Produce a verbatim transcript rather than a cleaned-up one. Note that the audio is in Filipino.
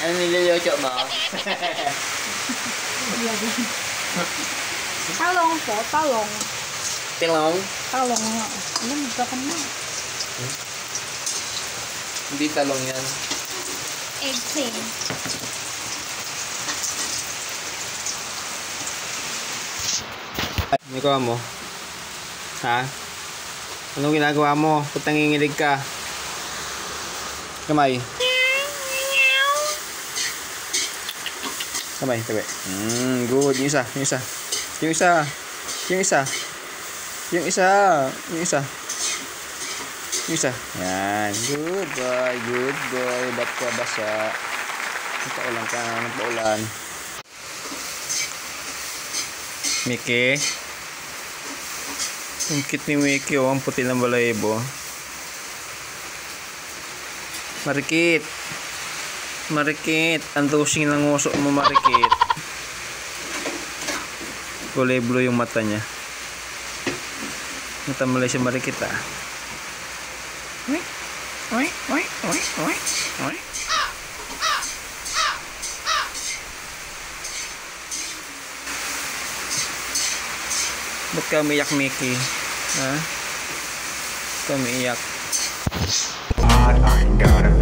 Ano niluluto mo? Talong po, talong. Tilong? Talong nga. Alam mo, ka na. Hmm? Hindi talong yan. Eggplant. Ano ginagawa mo? Ha? Anong ginagawa mo? Ba't nanginginig ka? Kamay. Kamay, tabi. Mm, good. Yung isa, yung isa. Yung isa. Yung isa. Yung isa. Yung isa. Yung isa. Yan. Good boy. Good boy. Ba't ka basa? Nagpaulan ka. Nagpaulan. Mickey. Ang cute ni Mickey, oh. Ang puti ng balahibo. Marikit. Marikit. Ang dosing ng uso mo, Marikit. Kulay blue yung mata niya. Natamulay si Marikit, ah. Oy. Oy. Oy. Oy. Oy. Oy. Ba't ka umiyak, Mickey? Ha? Ba't ka umiyak? I ain't got a